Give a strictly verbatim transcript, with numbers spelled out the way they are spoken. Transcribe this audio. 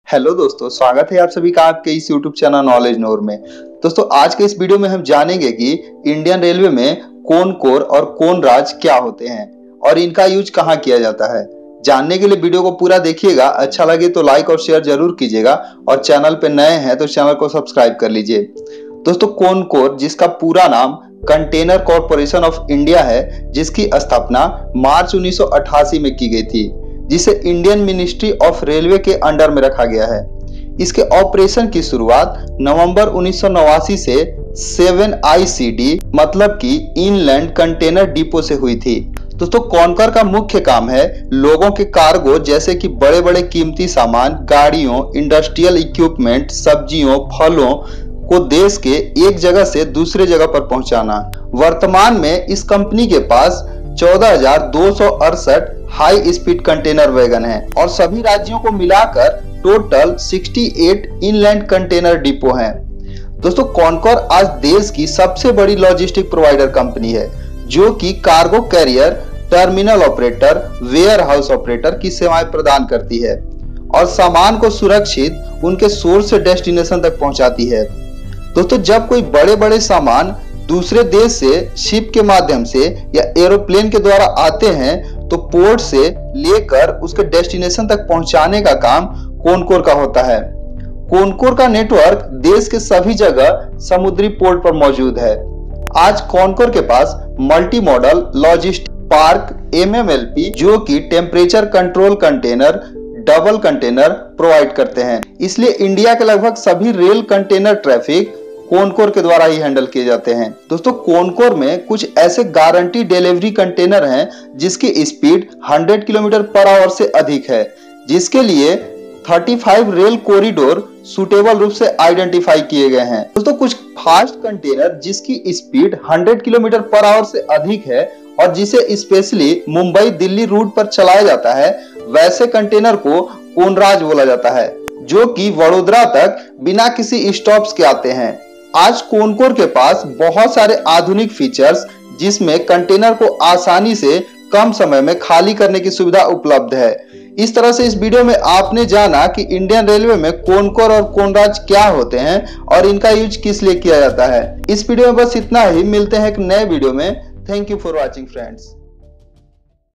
Hello दोस्तों, स्वागत है आप सभी का आपके इस यूट्यूब चैनल नॉलेज नोर में। दोस्तों, आज के इस वीडियो में हम जानेंगे कि इंडियन रेलवे में कोनकोर और कोनराज क्या होते हैं और इनका यूज कहाँ किया जाता है। जानने के लिए वीडियो को पूरा देखिएगा। अच्छा लगे तो लाइक और शेयर जरूर कीजिएगा और चैनल पे नए हैं तो चैनल को सब्सक्राइब कर लीजिए। दोस्तों, कोनकोर, जिसका पूरा नाम कंटेनर कॉर्पोरेशन ऑफ इंडिया है, जिसकी स्थापना मार्च उन्नीस सौ अट्ठासी में की गई थी, जिसे इंडियन मिनिस्ट्री ऑफ रेलवे के अंडर में रखा गया है। इसके ऑपरेशन की शुरुआत नवंबर उन्नीस सौ नवासी से सेवन आई सी डी मतलब कि इनलैंड कंटेनर डिपो से हुई थी। दोस्तों, कॉनकर का मुख्य काम है लोगों के कार्गो जैसे कि बड़े बड़े कीमती सामान, गाड़ियों, इंडस्ट्रियल इक्विपमेंट, सब्जियों, फलों को देश के एक जगह से दूसरे जगह पर पहुंचाना। वर्तमान में इस कंपनी के पास चौदह हजार दो सौ अड़सठ हाई स्पीड कंटेनर वैगन है और सभी राज्यों को मिलाकर टोटल अड़सठ इनलैंड कंटेनर डिपो हैं। दोस्तों, कॉनकोर आज देश की सबसे बड़ी लॉजिस्टिक प्रोवाइडर कंपनी है, जो कि cargo carrier, terminal operator, warehouse operator की सेवाएं प्रदान करती है और सामान को सुरक्षित उनके सोर्स से डेस्टिनेशन तक पहुंचाती है। दोस्तों, जब कोई बड़े बड़े सामान दूसरे देश से शिप के माध्यम से या एरोप्लेन के द्वारा आते हैं तो पोर्ट से लेकर उसके डेस्टिनेशन तक पहुंचाने का काम कोनकोर का होता है। कोनकोर का नेटवर्क देश के सभी जगह समुद्री पोर्ट पर मौजूद है। आज कोनकोर के पास multi modal logistic park M M L P, जो कि temperature control container, double container provide करते हैं। इसलिए इंडिया के लगभग सभी रेल कंटेनर ट्रैफिक कोनकोर के द्वारा ही हैंडल किए जाते हैं। दोस्तों, कोनकोर में कुछ ऐसे गारंटी डिलीवरी कंटेनर हैं जिसकी स्पीड सौ किलोमीटर पर आवर से अधिक है, जिसके लिए पैंतीस रेल कॉरिडोर सुटेबल रूप से आइडेंटिफाई किए गए हैं। दोस्तों, कुछ फास्ट कंटेनर जिसकी स्पीड सौ किलोमीटर पर आवर से अधिक है और जिसे स्पेशली मुंबई दिल्ली रूट पर चलाया जाता है, वैसे कंटेनर को कोनराज बोला जाता है, जो कि वडोदरा तक बिना किसी स्टॉप्स के आते हैं। आज कोनकोर के पास बहुत सारे आधुनिक फीचर्स, जिसमें कंटेनर को आसानी से कम समय में खाली करने की सुविधा उपलब्ध है। इस तरह से इस वीडियो में आपने जाना कि इंडियन रेलवे में कोनकोर और कोनराज क्या होते हैं और इनका यूज किस लिए किया जाता है। इस वीडियो में बस इतना ही। मिलते हैं एक नए वीडियो में। Thank you for watching friends.